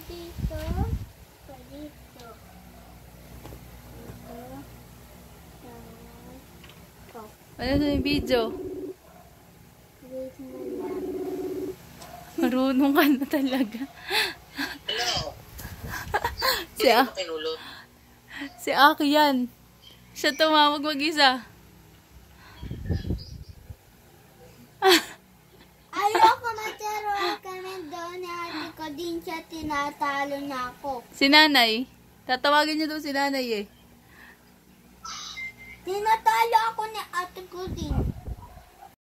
dito. Pa dito. Dito. Ito. Ano na yung video? Wait mo lang. Marunong ka na talaga. Hello. Si, Hindi mo kinulot. si Aki yan. Siya tumawag mag-isa. Ayoko matero kami doon ni ate ko din siya tinatalo na ako. Si nanay. Tatawagin niyo daw si nanay eh. Tinatalo ako ni ate ko din.